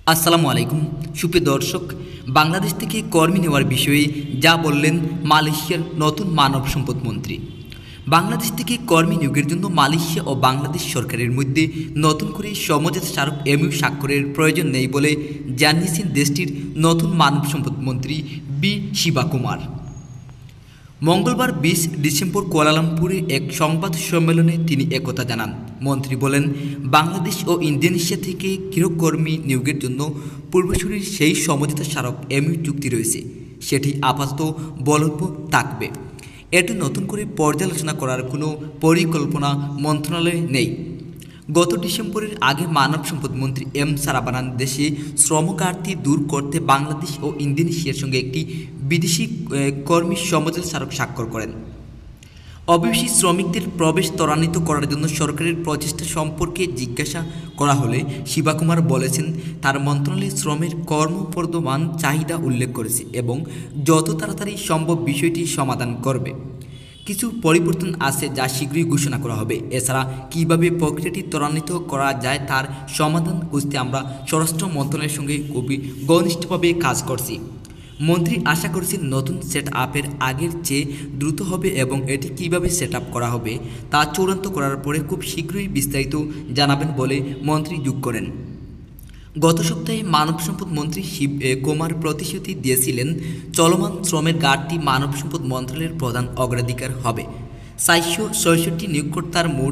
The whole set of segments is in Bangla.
আসসালামু আলাইকুম সুপ্রিয় দর্শক, বাংলাদেশ থেকে কর্মী নেওয়ার বিষয়ে যা বললেন মালয়েশিয়ার নতুন মানব সম্পদ মন্ত্রী। বাংলাদেশ থেকে কর্মী নিয়োগের জন্য মালয়েশিয়া ও বাংলাদেশ সরকারের মধ্যে নতুন করে সমঝোতা স্মারক এমইউ স্বাক্ষরের প্রয়োজন নেই বলে জানিয়েছেন দেশটির নতুন মানব সম্পদ মন্ত্রী বি শিবাকুমার। মঙ্গলবার ২০ ডিসেম্বর কুয়ালালামপুরে এক সংবাদ সম্মেলনে তিনি একথা জানান। মন্ত্রী বলেন, বাংলাদেশ ও ইন্দোনেশিয়া থেকে গৃহকর্মী নিয়োগের জন্য পূর্বসূরির সেই সমঝোতা স্মারক এমইউ চুক্তি রয়েছে, সেটি আপাতত বলবৎ থাকবে। এটি নতুন করে পর্যালোচনা করার কোনো পরিকল্পনা মন্ত্রণালয়ে নেই। গত ডিসেম্বরের আগে মানব সম্পদ মন্ত্রী এম সারাবানান দেশে শ্রমঘাটতি দূর করতে বাংলাদেশ ও ইন্দোনেশিয়ার সঙ্গে একটি বিদেশি কর্মী সমঝোতা স্মারক স্বাক্ষর করেন। অভিবাসী শ্রমিকদের প্রবেশ ত্বরান্বিত করার জন্য সরকারের প্রচেষ্টা সম্পর্কে জিজ্ঞাসা করা হলে শিবাকুমার বলেছেন, তার মন্ত্রণালয় শ্রমের ক্রমবর্ধমান চাহিদা উল্লেখ করেছে এবং যত তাড়াতাড়ি সম্ভব বিষয়টি সমাধান করবে। কিছু পরিবর্তন আছে যা শীঘ্রই ঘোষণা করা হবে। এছাড়া কীভাবে প্রক্রিয়াটি ত্বরান্বিত করা যায় তার সমাধান খুঁজতে আমরা স্বরাষ্ট্র মন্ত্রণালয়ের সঙ্গে খুবই ঘনিষ্ঠভাবে কাজ করছি। মন্ত্রী আশা করছেন নতুন সেট আপের আগের চেয়ে দ্রুত হবে এবং এটি কীভাবে সেট আপ করা হবে তা চূড়ান্ত করার পরে খুব শীঘ্রই বিস্তারিত জানাবেন বলে মন্ত্রী যোগ করেন। গত সপ্তাহে মানব সম্পদ মন্ত্রী শিব কুমার প্রতিশ্রুতি দিয়েছিলেন, চলমান শ্রমের ঘাটতি মানব সম্পদ মন্ত্রণালয়ের প্রধান অগ্রাধিকার হবে। ৪৬৬টি নিয়োগকর্তার মোট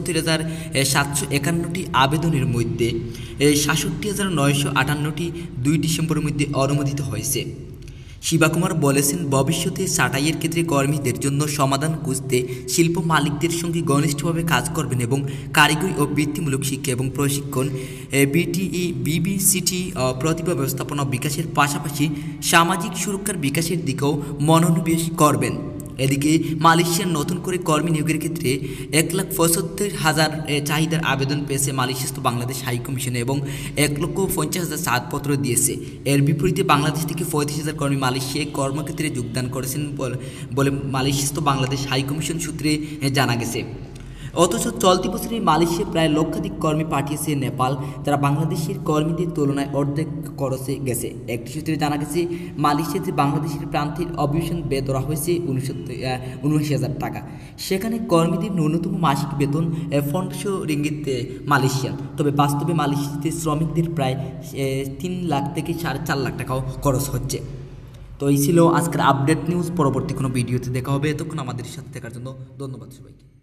৭৫,৭৫১টি আবেদনের মধ্যে ৬৭,৯৫৮টি ২ ডিসেম্বরের মধ্যে অনুমোদিত হয়েছে। শিবাকুমার বলেছেন, ভবিষ্যতে ছাঁটাইয়ের ক্ষেত্রে কর্মীদের জন্য সমাধান খুঁজতে শিল্প মালিকদের সঙ্গে ঘনিষ্ঠভাবে কাজ করবেন এবং কারিগরি ও বৃত্তিমূলক শিক্ষা এবং প্রশিক্ষণ বিবিসিটি প্রতিভা ব্যবস্থাপনা বিকাশের পাশাপাশি সামাজিক সুরক্ষার বিকাশের দিকেও মনোনিবেশ করবেন। এদিকে মালয়েশিয়ার নতুন করে কর্মী নিয়োগের ক্ষেত্রে ১,৭৫,০০০ চাহিদার আবেদন পেয়েছে মালয়েশিয়াস্থ বাংলাদেশ হাইকমিশনে এবং ১,৫০,০০০ ছাড়পত্র দিয়েছে। এর বিপরীতে বাংলাদেশ থেকে ৩৫,০০০ কর্মী মালয়েশিয়ায় কর্মক্ষেত্রে যোগদান করেছেন বলে মালয়েশিয়াস্থ বাংলাদেশ হাইকমিশন সূত্রে জানা গেছে। অথচ চলতি বছরে মালয়েশিয়া প্রায় লক্ষাধিক কর্মী পাঠিয়েছে নেপাল, যারা বাংলাদেশের কর্মীদের তুলনায় অর্ধেক খরচে গেছে। একটি সূত্রে জানা গেছে, মালয়েশিয়াতে বাংলাদেশের প্রান্তের অভিবাসন ব্যয় ধরা হয়েছে ৭৯,০০০ টাকা। সেখানে কর্মীদের ন্যূনতম মাসিক বেতন ১৫০০ রিঙ্গিত মালয়েশিয়ান। তবে বাস্তবে মালয়েশিয়াতে শ্রমিকদের প্রায় ৩ লাখ থেকে ৪.৫ লাখ টাকাও খরচ হচ্ছে। তো এই ছিল আজকের আপডেট নিউজ। পরবর্তী কোনো ভিডিওতে দেখা হবে। এতক্ষণ আমাদের সাথে থাকার জন্য ধন্যবাদ সবাইকে।